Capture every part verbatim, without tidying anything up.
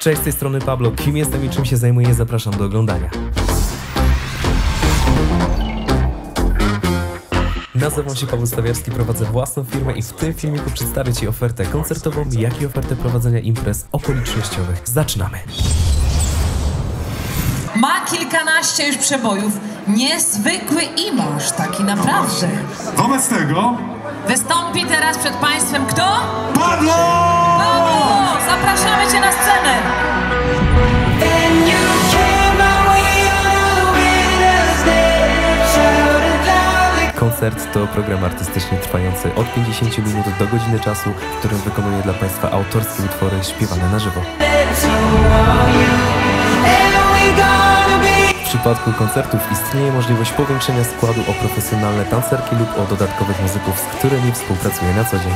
Cześć, z tej strony Pablo. Kim jestem i czym się zajmuję? Zapraszam do oglądania. Nazywam się Paweł Stawiarski, prowadzę własną firmę i w tym filmiku przedstawię Ci ofertę koncertową, jak i ofertę prowadzenia imprez okolicznościowych. Zaczynamy! Ma kilkanaście już przebojów. Niezwykły imaż, taki naprawdę. Wobec tego Wystąpi teraz przed Państwem kto? Pablo! Pablo! Zapraszamy Cię na scenę! Koncert to program artystyczny trwający od pięćdziesięciu minut do godziny czasu, w którym wykonuję dla Państwa autorskie utwory śpiewane na żywo. W przypadku koncertów istnieje możliwość powiększenia składu o profesjonalne tancerki lub o dodatkowych muzyków, z którymi współpracuję na co dzień.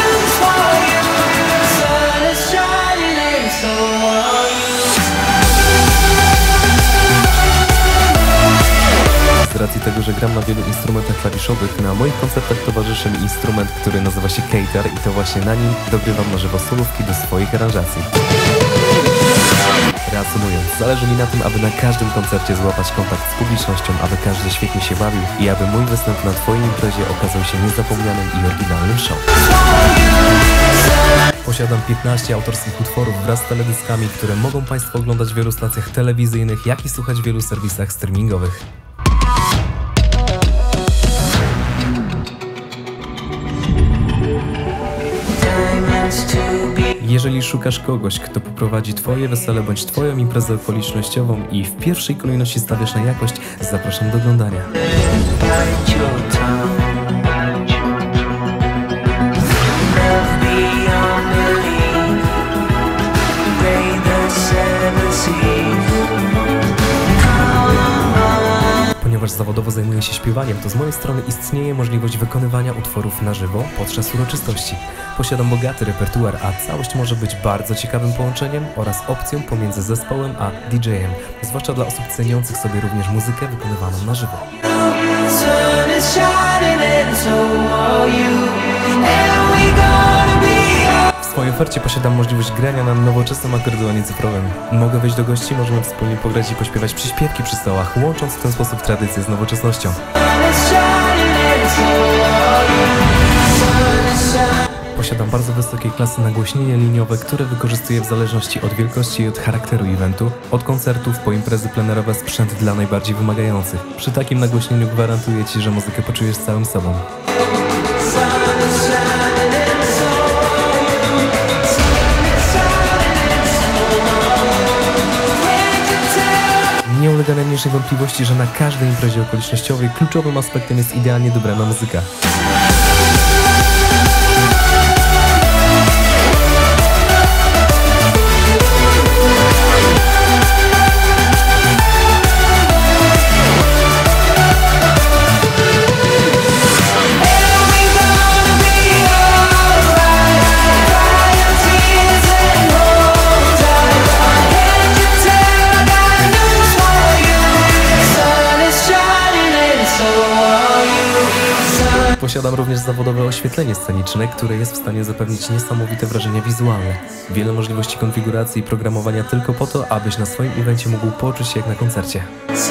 Z racji tego, że gram na wielu instrumentach klawiszowych, na moich koncertach towarzyszy mi instrument, który nazywa się keytar i to właśnie na nim dogrywam na żywo solówki do swoich aranżacji. Reasumując, zależy mi na tym, aby na każdym koncercie złapać kontakt z publicznością, aby każdy świetnie się bawił i aby mój występ na Twojej imprezie okazał się niezapomnianym i oryginalnym show. Posiadam piętnaście autorskich utworów wraz z teledyskami, które mogą Państwo oglądać w wielu stacjach telewizyjnych, jak i słuchać w wielu serwisach streamingowych. Jeżeli szukasz kogoś, kto poprowadzi Twoje wesele bądź Twoją imprezę okolicznościową i w pierwszej kolejności stawiasz na jakość, zapraszam do oglądania. Ponieważ zawodowo zajmuję się śpiewaniem, to z mojej strony istnieje możliwość wykonywania utworów na żywo podczas uroczystości. Posiadam bogaty repertuar, a całość może być bardzo ciekawym połączeniem oraz opcją pomiędzy zespołem a D J-em, zwłaszcza dla osób ceniących sobie również muzykę wykonywaną na żywo. W swojej ofercie posiadam możliwość grania na nowoczesnym akordeonie cyfrowym. Mogę wejść do gości, możemy wspólnie pograć i pośpiewać przyśpiewki przy stołach, łącząc w ten sposób tradycję z nowoczesnością. Posiadam bardzo wysokiej klasy nagłośnienie liniowe, które wykorzystuję w zależności od wielkości i od charakteru eventu, od koncertów po imprezy plenerowe sprzęt dla najbardziej wymagających. Przy takim nagłośnieniu gwarantuję Ci, że muzykę poczujesz całym sobą. Nie ulega najmniejszej wątpliwości, że na każdej imprezie okolicznościowej kluczowym aspektem jest idealnie dobrana muzyka. Posiadam również zawodowe oświetlenie sceniczne, które jest w stanie zapewnić niesamowite wrażenia wizualne. Wiele możliwości konfiguracji i programowania tylko po to, abyś na swoim evencie mógł poczuć się jak na koncercie.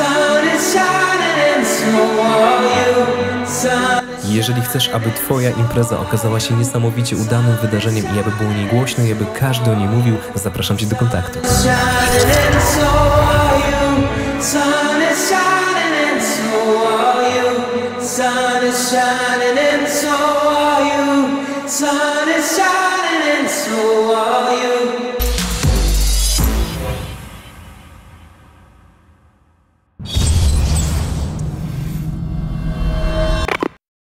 Jeżeli chcesz, aby Twoja impreza okazała się niesamowicie udanym wydarzeniem i aby było niej głośno i aby każdy o niej mówił, zapraszam Cię do kontaktu. Sun is shining and so are you. Sun is shining and so are you.